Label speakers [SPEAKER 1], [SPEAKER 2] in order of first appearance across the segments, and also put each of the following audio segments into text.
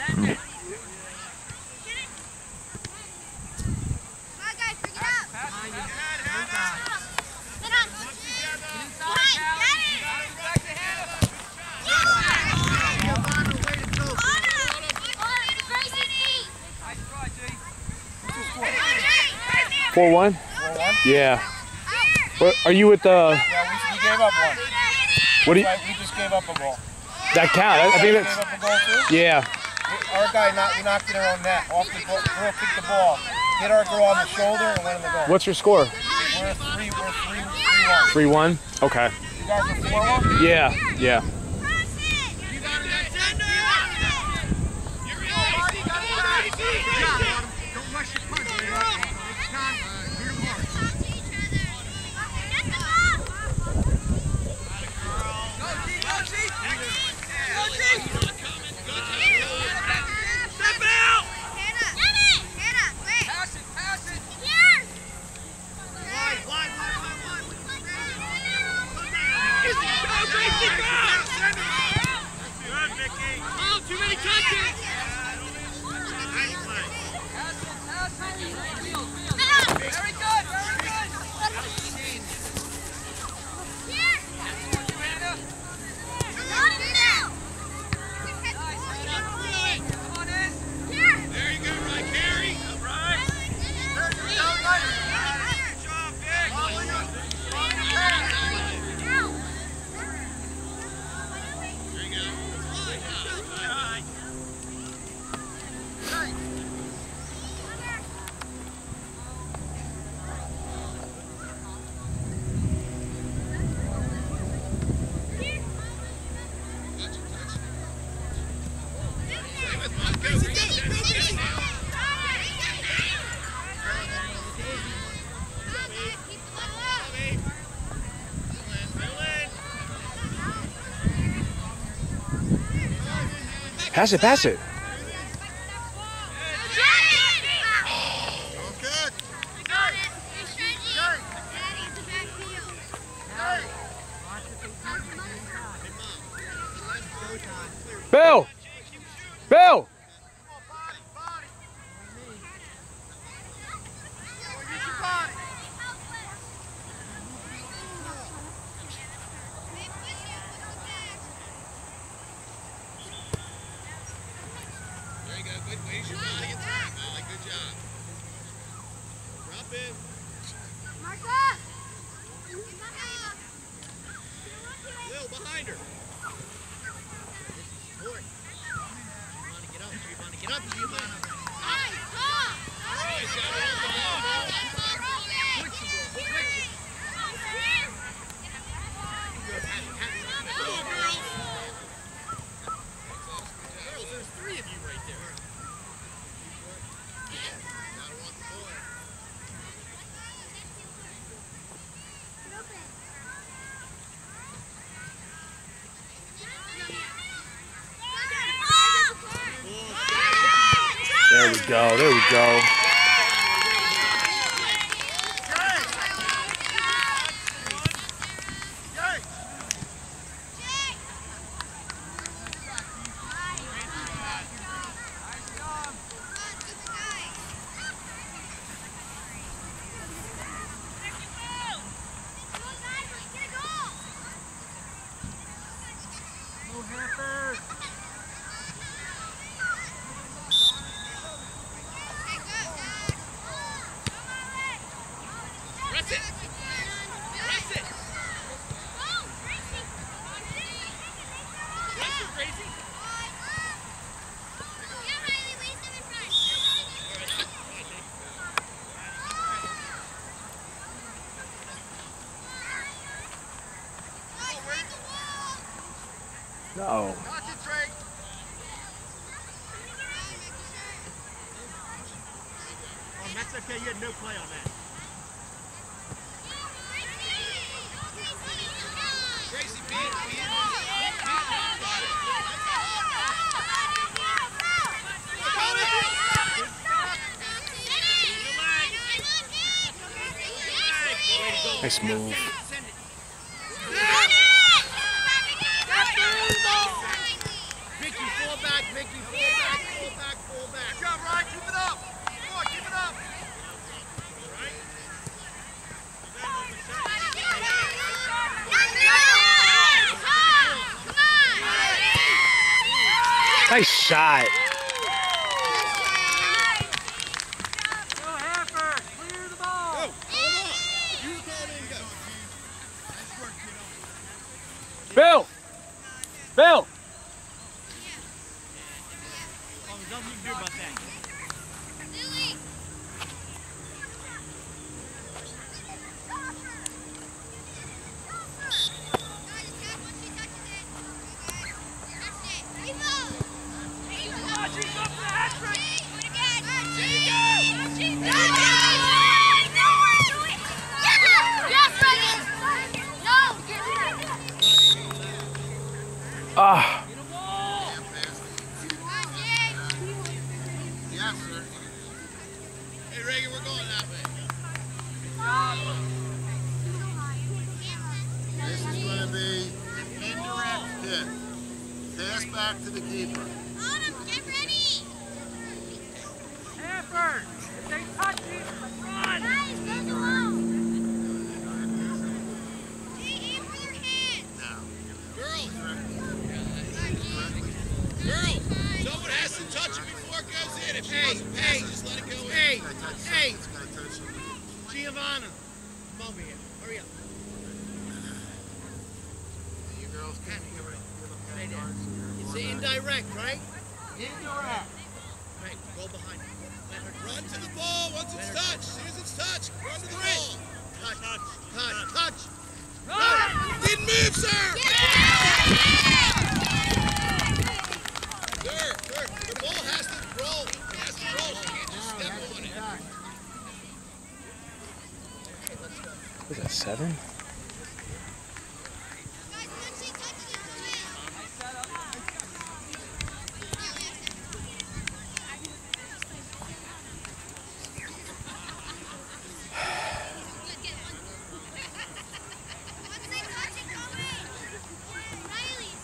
[SPEAKER 1] Four one? Yeah. What, are you with the?
[SPEAKER 2] Yeah, we gave up one.
[SPEAKER 1] What do you?
[SPEAKER 2] We just gave up a goal.
[SPEAKER 1] That count? I think that's.
[SPEAKER 2] Gave up a goal too?
[SPEAKER 1] Yeah.
[SPEAKER 2] Our guy knocked in our own net. Off the ball, girl kicked the ball, hit our girl on the shoulder, and went in the goal.
[SPEAKER 1] What's your score?
[SPEAKER 2] We're 3-1.
[SPEAKER 1] 3-1. Okay.
[SPEAKER 2] You guys are 4-1?
[SPEAKER 1] Yeah. Yeah. Pass it, pass it. Bill! Bill!
[SPEAKER 3] Where's your body in time, Molly? Good job. Drop in.
[SPEAKER 4] Martha!
[SPEAKER 3] Lil, behind her. This is short. You want to get up. You want to get up. You want to there's three of you right there. Gotta want the ball.
[SPEAKER 1] There we go, there we go.
[SPEAKER 3] Press it! Press it! Press it, Gracie!
[SPEAKER 1] No.
[SPEAKER 3] Concentrate!
[SPEAKER 2] Oh, that's okay. You had no play on that.
[SPEAKER 3] Gracie, beat.
[SPEAKER 1] Nice move.
[SPEAKER 3] Mickey, fall back, Mickey, fall back.
[SPEAKER 1] shot. Bill! Bill!
[SPEAKER 5] Oh, there's nothing you can do about that.
[SPEAKER 4] Lily!
[SPEAKER 1] Ah.
[SPEAKER 3] Yes, sir. Hey, Reagan, we're going that way. This is going to be an indirect hit. Pass back to the keeper.
[SPEAKER 4] Autumn, get ready!
[SPEAKER 5] Effort! If they touch you, run!
[SPEAKER 4] Guys, goes alone! Hey, aim for their hands!
[SPEAKER 3] Now, girls, someone has to touch it before it goes in. If she doesn't pass it, just let it go in.
[SPEAKER 5] Hey!
[SPEAKER 3] It's going to touch you.
[SPEAKER 5] Giovanna! Come over here. Hurry up.
[SPEAKER 3] You girls can give it.
[SPEAKER 5] Stay there. It's indirect, right? Indirect. Right, go behind her. Let her
[SPEAKER 3] Run to the ball once it's touched. As soon as it's touched, run to the ball.
[SPEAKER 5] touch.
[SPEAKER 3] Run! Didn't move, sir! Sir, the ball has to roll. It has to roll. You can't just step on it.
[SPEAKER 1] Was that 7?
[SPEAKER 4] Guys, once she touches it, go in! Once they touch it, go in! Riley's!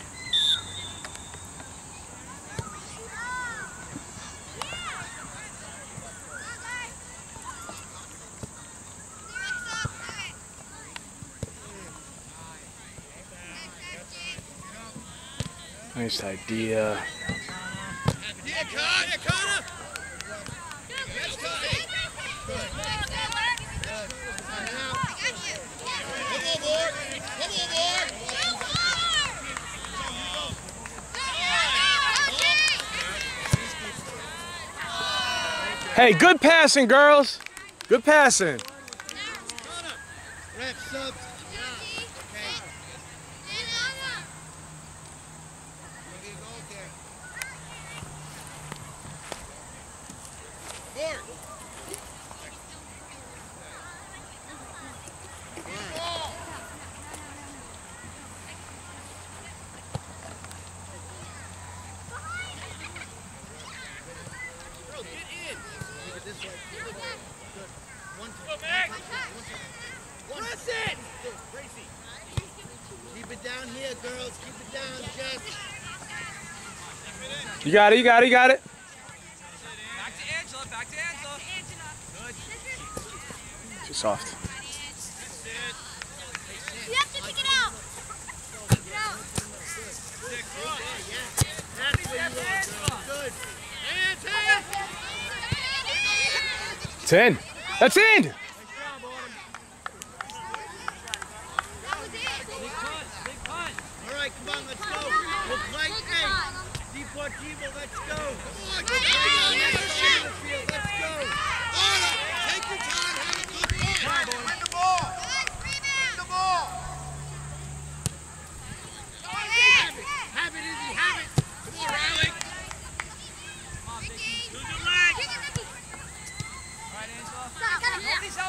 [SPEAKER 1] Nice idea.
[SPEAKER 3] Yeah, Connor! Let's go. Come on, Mark. Come on, Mark.
[SPEAKER 1] Hey, good passing, girls. Good passing.
[SPEAKER 5] Ref, subs.
[SPEAKER 3] Mark.
[SPEAKER 5] Girl, get in. Keep it this way. Good. One time. Press it! Good. Gracie. Keep it down here, girls. Keep it down, Jess.
[SPEAKER 1] You got it, you got it, you got it.
[SPEAKER 5] Back to Angela. Back to Angela. Good.
[SPEAKER 1] Too soft.
[SPEAKER 4] You have to pick it out! Pick it out!
[SPEAKER 5] That's where you are, girl. Good. Hands, hands.
[SPEAKER 1] 10. That's in.
[SPEAKER 5] Nice job, Autumn. Big punt. Big punt. All right, come on, let's go. We'll play. Hey, Deportivo, let's go.
[SPEAKER 3] Come on, go.
[SPEAKER 5] Let's go.
[SPEAKER 3] Autumn, take your time. Have a good punt.
[SPEAKER 2] Win the ball. Win the ball.
[SPEAKER 5] Have it, Izzy, have it.
[SPEAKER 3] Come on, Riley.
[SPEAKER 5] Use your leg. All right, Angela. Hold these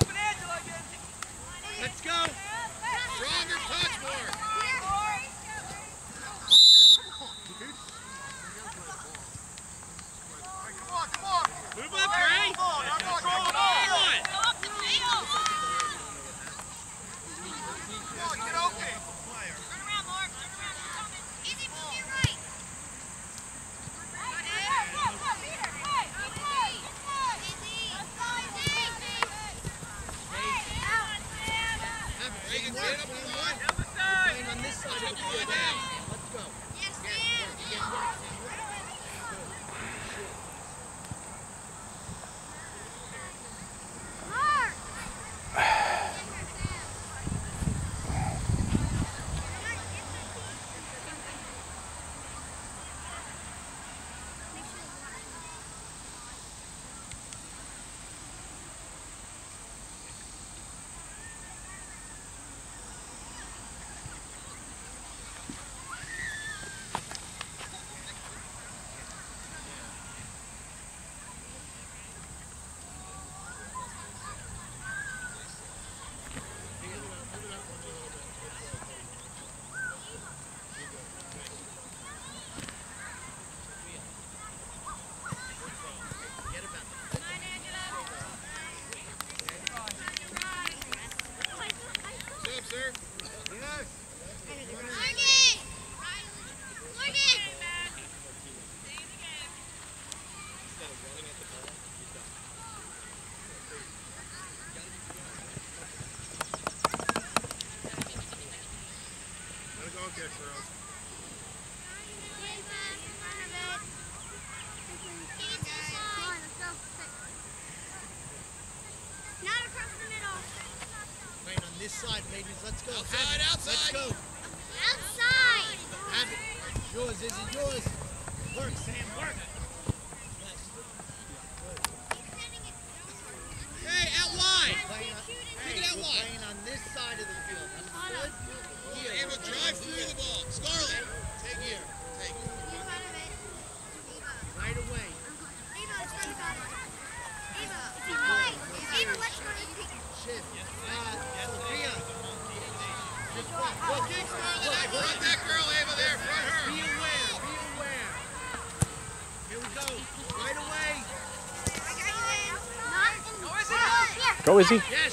[SPEAKER 3] Let it go, kick, girls.
[SPEAKER 4] Not across the middle.
[SPEAKER 5] Right on this side, ladies. Let's go.
[SPEAKER 3] Outside, outside.
[SPEAKER 5] Let's go.
[SPEAKER 4] Outside.
[SPEAKER 5] Have it. Yours, is it yours? Work, Sam, work.
[SPEAKER 3] Hey, out wide.
[SPEAKER 5] Playing on,
[SPEAKER 3] Take it out
[SPEAKER 5] we're
[SPEAKER 3] wide.
[SPEAKER 5] playing on this side of the field. Understood? Here.
[SPEAKER 3] Ava, drive through the ball. Scarlett, take here. Take it.
[SPEAKER 5] Right away. Shift. Sophia. Just walk.
[SPEAKER 3] Go kick, Scarlett. Front that girl, Ava, there. Front her.
[SPEAKER 5] Be aware. Be aware. Here we go. Right away.
[SPEAKER 1] Go, Izzy.
[SPEAKER 5] Yes.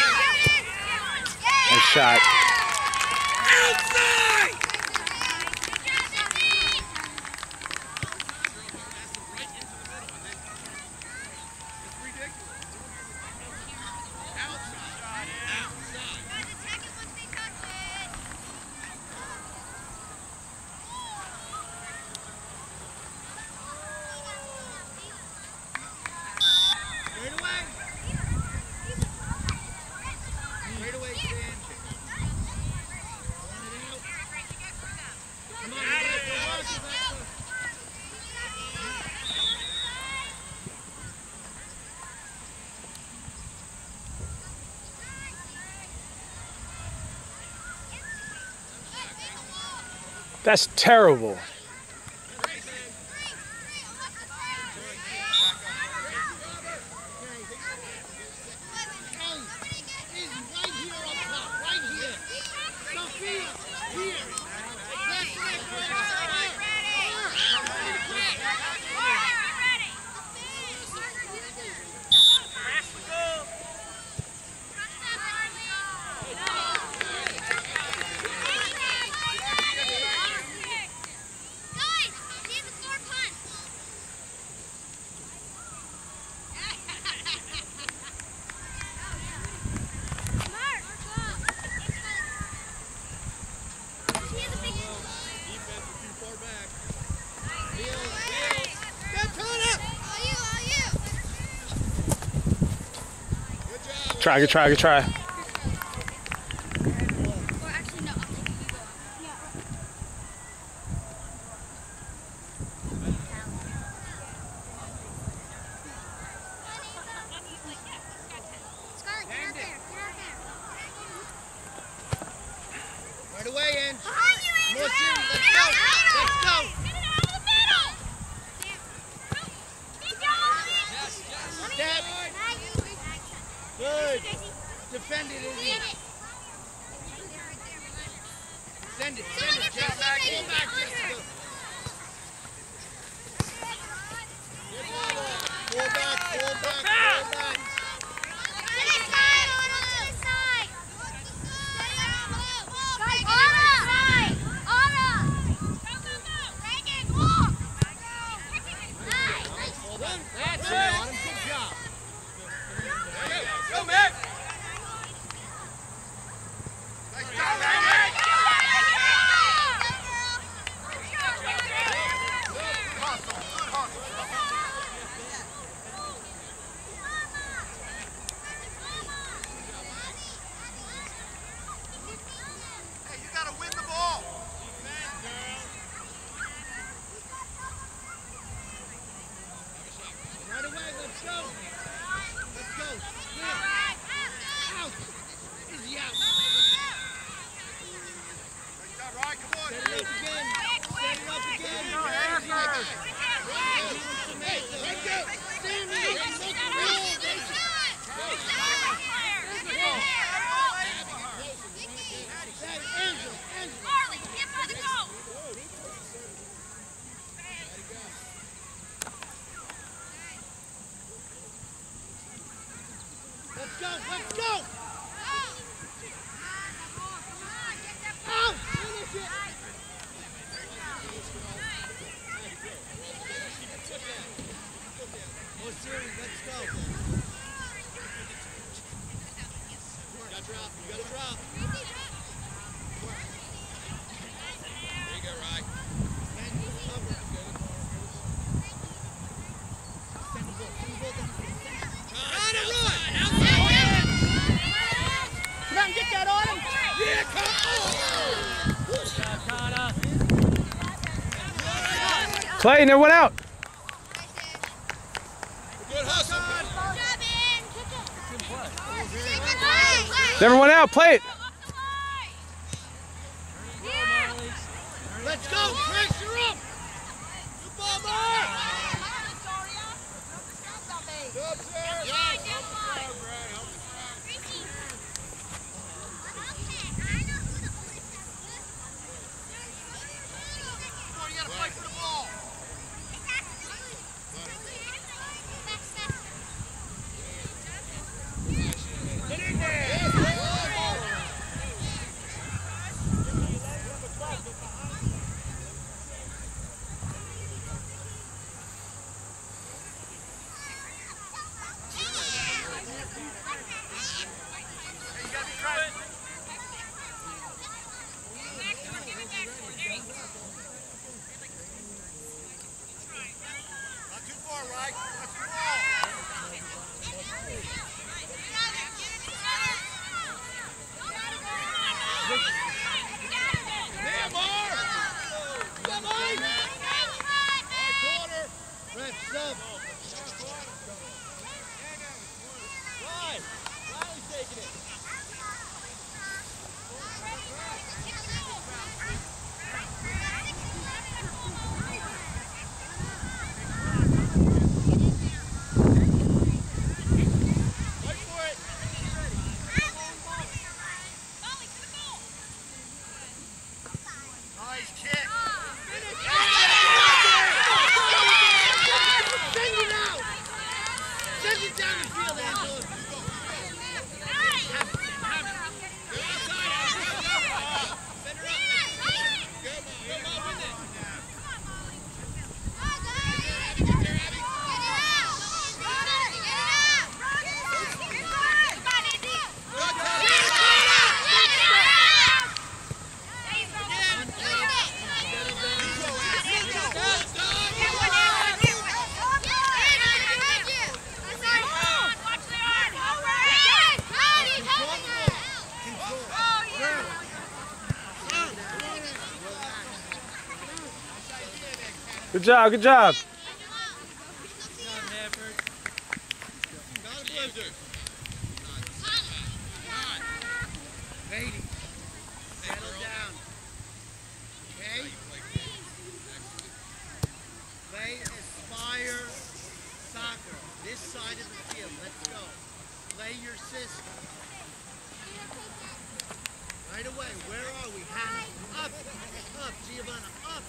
[SPEAKER 1] Nice shot.
[SPEAKER 3] Outside!
[SPEAKER 5] Right away. Right away, Sam. Want it out. Come on, let's go.
[SPEAKER 1] That's terrible. Try, good try, good try.
[SPEAKER 5] Right away, Ange.
[SPEAKER 4] Behind you, Andrew!
[SPEAKER 5] More serious. Let's go. Let's go.
[SPEAKER 4] Get it out of the middle! Keep going!
[SPEAKER 5] Step. Good. Defend it, Izzy. Send it, Jessica. Pull back, Jessica. Pull back, pull back, pull back. That's it, Autumn. Good job.
[SPEAKER 3] Go, Matt. Hey, you gotta win the ball.
[SPEAKER 5] Right away, let's go. Let's go. Clear. Out. Izzy out.
[SPEAKER 3] Right, come on.
[SPEAKER 5] Set it up again. Set it up again. Right go. Sammy. Angela. Let's go. Let's go. Out. Finish it.
[SPEAKER 1] Clayton, everyone out.
[SPEAKER 3] Good hustle.
[SPEAKER 1] Everyone out, play it.
[SPEAKER 5] Let's go, pressure up. Good ball, Mark.
[SPEAKER 1] Good job, good job.
[SPEAKER 5] Settle down. Okay? Play Aspire Soccer. This side of the field. Let's go. Play your system. Right away. Where are we? Hannah. Up. Up. Giovanna. Up.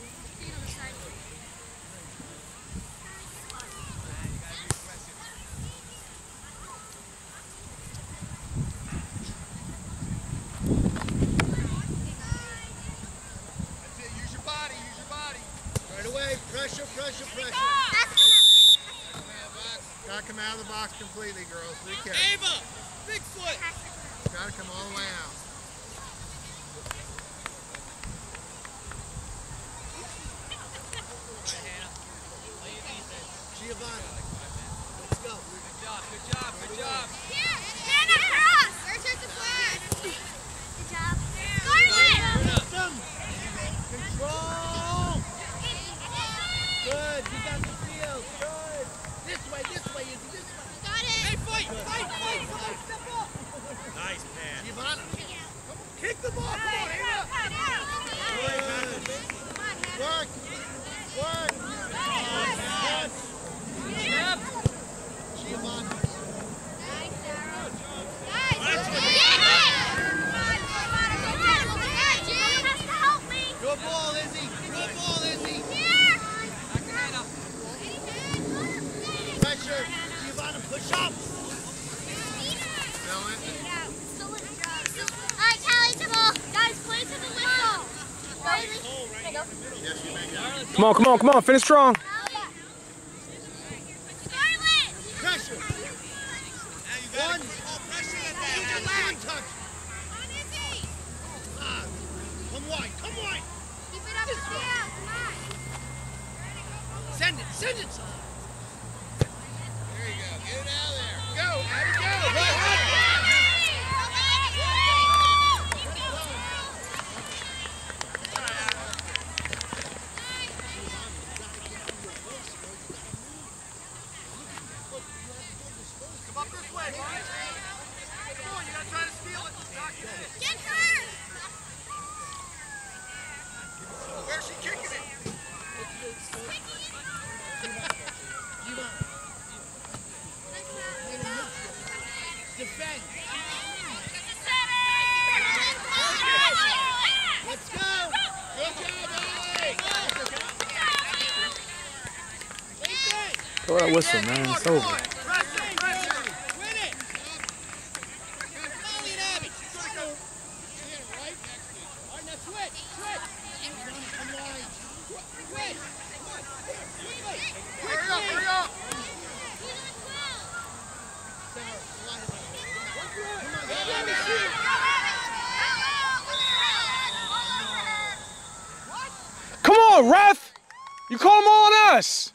[SPEAKER 5] Pressure, pressure, pressure.
[SPEAKER 3] Gotta come out of the box completely, girls. Be careful.
[SPEAKER 5] Ava! Bigfoot!
[SPEAKER 3] Gotta come all the way out.
[SPEAKER 5] Giovanna, let's go. Good job, good job, good job.
[SPEAKER 4] Stand across! There's the flag. Good job.
[SPEAKER 5] System. Control. Good, you got the field. Good. This way, Izzy, this way.
[SPEAKER 4] Got it.
[SPEAKER 5] Hey, fight, step up. Nice pass. Giovanna, kick the ball. Come on, Ava. Good. Work. Yep. Giovanna.
[SPEAKER 4] Nice, Sarah.
[SPEAKER 5] Good ball, Izzy. Good ball, Izzy. Pressure. Giovanna, push up.
[SPEAKER 4] Alright, Callie, to ball. Guys, play to the whistle.
[SPEAKER 3] Yes, you may go.
[SPEAKER 1] Come on, finish strong.
[SPEAKER 5] Pressure. One. One touch. Come wide.
[SPEAKER 4] Keep it up, come on.
[SPEAKER 5] Send it.
[SPEAKER 3] There you go. Get it out of there. Go. Go.
[SPEAKER 4] Get her!
[SPEAKER 2] Where's she kicking it?
[SPEAKER 5] Defend. Let's go. Good job, Ollie.
[SPEAKER 1] Throw that whistle, man. It's over.
[SPEAKER 5] Win it. Ollie and Abby. Right? All right, now switch. Switch.
[SPEAKER 2] Hurry up!
[SPEAKER 1] Come on, ref! You call them all on us!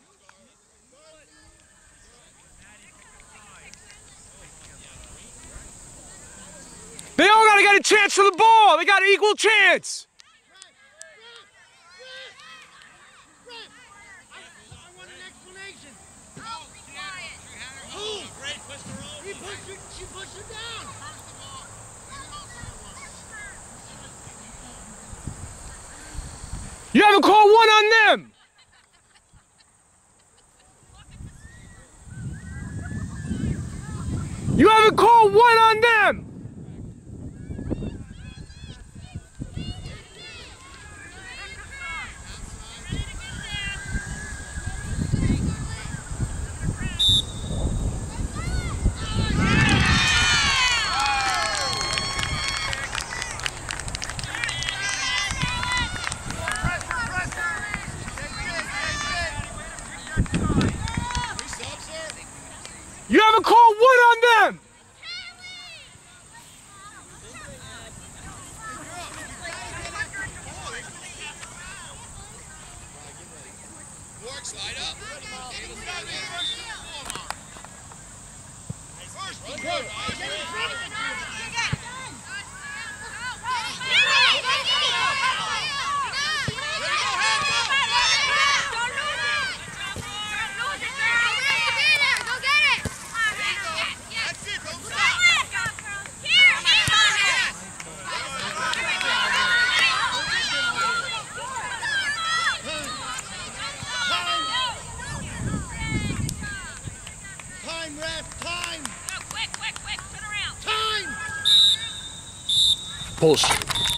[SPEAKER 1] They all gotta get a chance for the ball! They got an equal chance!
[SPEAKER 5] I want an explanation. She pushed her down.
[SPEAKER 1] You haven't called one on them! You haven't called one on them! You haven't called one on them!
[SPEAKER 2] Slide up.
[SPEAKER 5] Time, ref, time.
[SPEAKER 4] Quick, turn around.
[SPEAKER 5] Time.
[SPEAKER 1] Bullshit.